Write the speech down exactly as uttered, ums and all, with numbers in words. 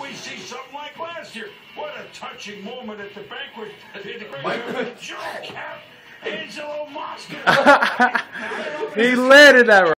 we see something like last year. What a touching moment at the banquet. Banquet. Joe Cap, Angelo Mosca. He landed that right.